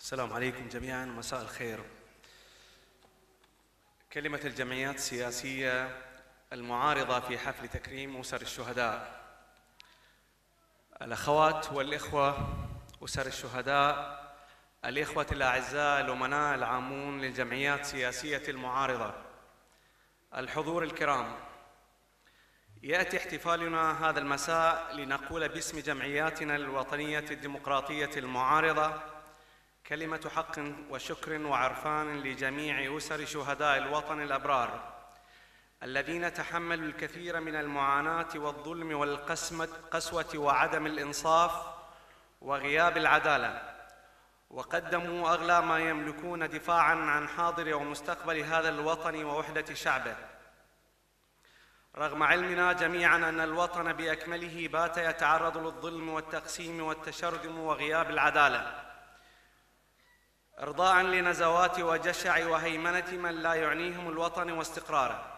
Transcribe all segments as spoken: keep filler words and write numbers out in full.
السلام عليكم جميعا، مساء الخير. كلمة الجمعيات السياسية المعارضة في حفل تكريم أسر الشهداء. الأخوات والإخوة أسر الشهداء، الإخوة الأعزاء الأمناء العامون للجمعيات السياسية المعارضة، الحضور الكرام، يأتي احتفالنا هذا المساء لنقول باسم جمعياتنا الوطنية الديمقراطية المعارضة كلمة حق وشكر وعرفان لجميع أسر شهداء الوطن الأبرار الذين تحملوا الكثير من المعاناة والظلم والقسوة وعدم الإنصاف وغياب العدالة، وقدموا أغلى ما يملكون دفاعاً عن حاضر ومستقبل هذا الوطن ووحدة شعبه، رغم علمنا جميعاً أن الوطن بأكمله بات يتعرض للظلم والتقسيم والتشرذم وغياب العدالة، إرضاءً لنزوات وجشع وهيمنة من لا يعنيهم الوطن واستقراره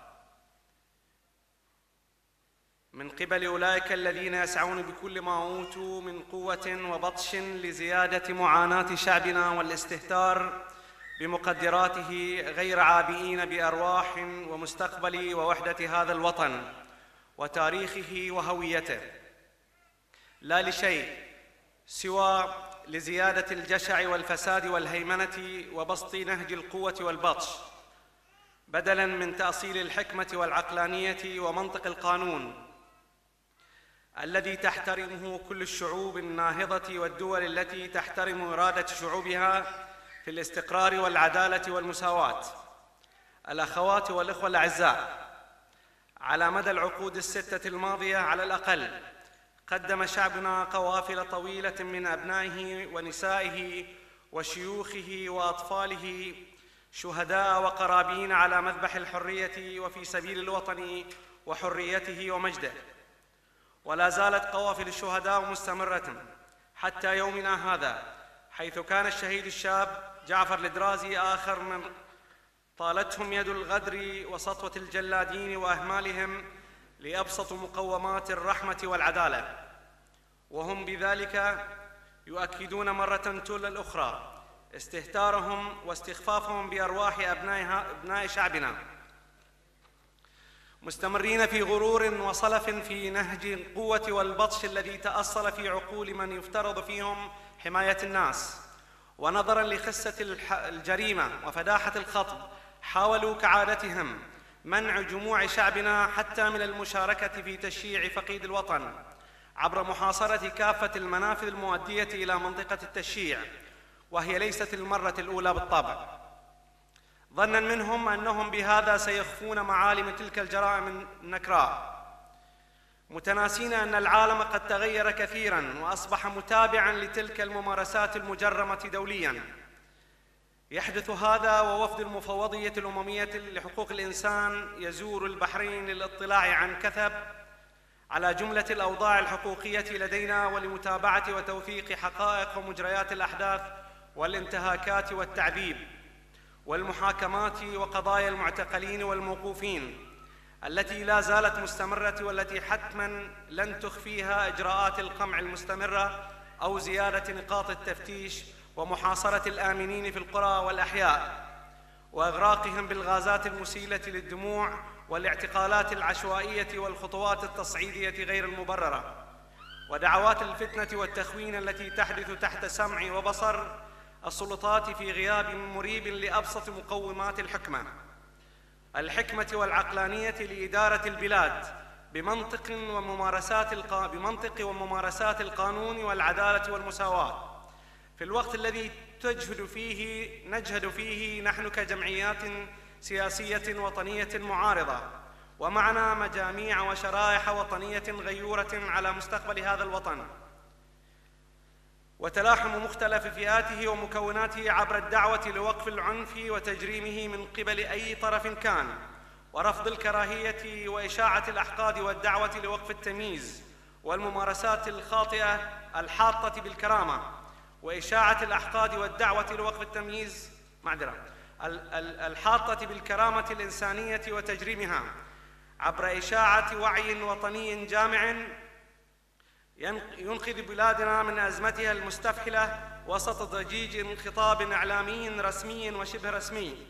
من قبل أولئك الذين يسعون بكل ما أوتوا من قوة وبطش لزيادة معاناة شعبنا والاستهتار بمقدراته، غير عابئين بأرواح ومستقبل ووحدة هذا الوطن وتاريخه وهويته، لا لشيء سوى لزيادة الجشع والفساد والهيمنة وبسط نهج القوة والبطش، بدلاً من تأصيل الحكمة والعقلانية ومنطق القانون الذي تحترمه كل الشعوب الناهضة والدول التي تحترم إرادة شعوبها في الاستقرار والعدالة والمساواة. الأخوات والإخوة الأعزاء، على مدى العقود الستة الماضية على الأقل قدم شعبنا قوافل طويلة من أبنائه ونسائه وشيوخه وأطفاله شهداء وقرابين على مذبح الحرية وفي سبيل الوطن وحريته ومجده، ولا زالت قوافل الشهداء مستمرة حتى يومنا هذا، حيث كان الشهيد الشاب جعفر الدرازي آخر من طالتهم يد الغدر وسطوة الجلادين وأهمالهم لأبسط مقومات الرحمة والعدالة، وهم بذلك يؤكدون مرة تلو الأخرى استهتارهم واستخفافهم بأرواح أبناء شعبنا، مستمرين في غرور وصلف في نهج القوة والبطش الذي تأصل في عقول من يفترض فيهم حماية الناس. ونظراً لخسة الجريمة وفداحة الخطب، حاولوا كعادتهم منع جموع شعبنا حتى من المشاركة في تشييع فقيد الوطن عبر محاصرة كافة المنافذ المؤدية إلى منطقة التشييع، وهي ليست المرة الأولى بالطبع، ظناً منهم أنهم بهذا سيخفون معالم تلك الجرائم النكراء، متناسين أن العالم قد تغير كثيراً وأصبح متابعاً لتلك الممارسات المجرمة دولياً. يحدث هذا ووفد المفوضية الأممية لحقوق الإنسان يزور البحرين للاطلاع عن كثب على جملة الأوضاع الحقوقية لدينا ولمتابعة وتوثيق حقائق ومجريات الأحداث والانتهاكات والتعذيب والمحاكمات وقضايا المعتقلين والموقوفين التي لا زالت مستمرة، والتي حتماً لن تخفيها إجراءات القمع المستمرة أو زيادة نقاط التفتيش ومحاصرة الآمنين في القرى والأحياء وإغراقهم بالغازات المسيلة للدموع والاعتقالات العشوائية والخطوات التصعيدية غير المبررة ودعوات الفتنة والتخوين التي تحدث تحت سمع وبصر السلطات في غياب مريب لأبسط مقومات الحكمة الحكمة والعقلانية لإدارة البلاد بمنطق وممارسات الق... بمنطق وممارسات القانون والعدالة والمساواة، في الوقت الذي تجهد فيه نجهد فيه نحن كجمعيات سياسية وطنية معارضة ومعنا مجاميع وشرائح وطنية غيورة على مستقبل هذا الوطن، وتلاحم مختلف فئاته ومكوناته عبر الدعوة لوقف العنف وتجريمه من قبل أي طرف كان، ورفض الكراهية وإشاعة الأحقاد والدعوة لوقف التمييز والممارسات الخاطئة الحاطة بالكرامة وإشاعة الأحقاد والدعوة لوقف التمييز معذرة الحاطة بالكرامة الإنسانية وتجريمها عبر إشاعة وعي وطني جامع ينقذ بلادنا من أزمتها المستفحلة وسط ضجيج خطاب إعلامي رسمي وشبه رسمي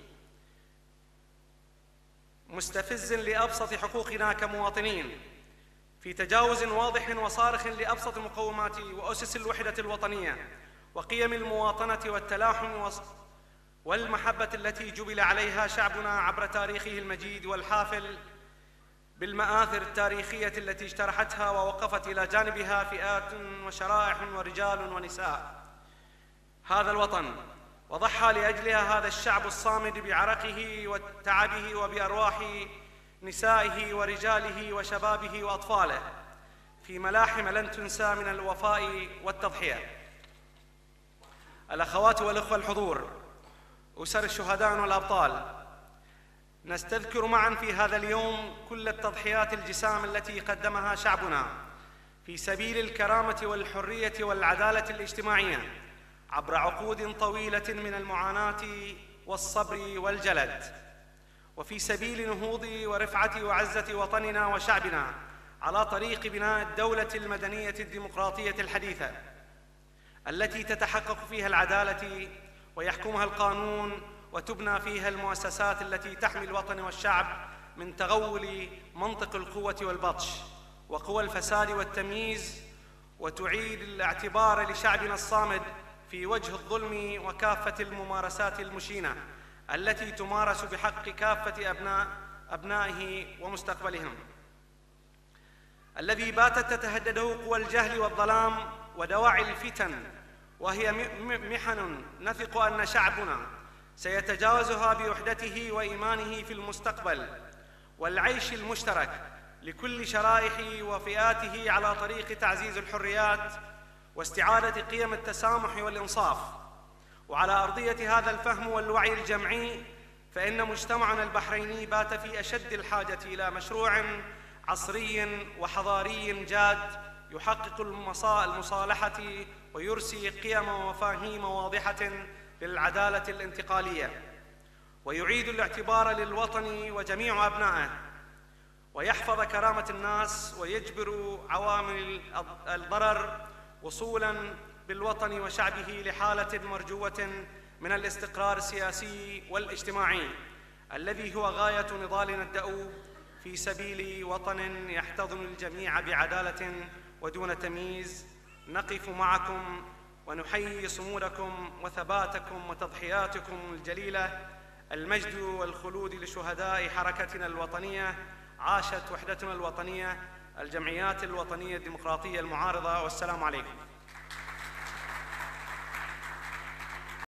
مستفز لأبسط حقوقنا كمواطنين، في تجاوز واضح وصارخ لأبسط مقومات وأسس الوحدة الوطنية وقيم المواطنة والتلاحم والمحبة التي جبل عليها شعبنا عبر تاريخه المجيد والحافل بالمآثر التاريخية التي اجترحتها ووقفت إلى جانبها فئات وشرائح ورجال ونساء هذا الوطن، وضحى لأجلها هذا الشعب الصامد بعرقه وتعبه وبأرواح نسائه ورجاله وشبابه وأطفاله في ملاحم لن تنسى من الوفاء والتضحية. الأخوات والأخوة الحضور، أسر الشهداء والأبطال، نستذكر معا في هذا اليوم كل التضحيات الجسام التي قدمها شعبنا في سبيل الكرامة والحرية والعدالة الاجتماعية عبر عقود طويلة من المعاناة والصبر والجلد، وفي سبيل نهوض ورفعة وعزة وطننا وشعبنا على طريق بناء الدولة المدنية الديمقراطية الحديثة التي تتحقق فيها العدالة ويحكمها القانون وتبنى فيها المؤسسات التي تحمي الوطن والشعب من تغول منطق القوة والبطش وقوى الفساد والتمييز، وتعيد الاعتبار لشعبنا الصامد في وجه الظلم وكافة الممارسات المشينة التي تمارس بحق كافة أبناء أبنائه ومستقبلهم، الذي باتت تتهدده قوى الجهل والظلام ودواعي الفتن، وهي محن نثق أن شعبنا سيتجاوزها بوحدته وإيمانه في المستقبل والعيش المشترك لكل شرائح وفئاته على طريق تعزيز الحريات واستعادة قيم التسامح والإنصاف. وعلى أرضية هذا الفهم والوعي الجمعي، فإن مجتمعنا البحريني بات في أشد الحاجة إلى مشروع عصري وحضاري جاد يحقق المصالحة ويرسي قيم ومفاهيم واضحة للعدالة الانتقالية، ويعيد الاعتبار للوطن وجميع أبنائه، ويحفظ كرامة الناس ويجبر عوامل الضرر وصولاً بالوطن وشعبه لحالة مرجوة من الاستقرار السياسي والاجتماعي الذي هو غاية نضالنا الدؤوب في سبيل وطن يحتضن الجميع بعدالة ودون تمييز. نقف معكم ونحيي صمودكم وثباتكم وتضحياتكم الجليلة. المجد والخلود لشهداء حركتنا الوطنية. عاشت وحدتنا الوطنية. الجمعيات الوطنية الديمقراطية المعارضة، والسلام عليكم.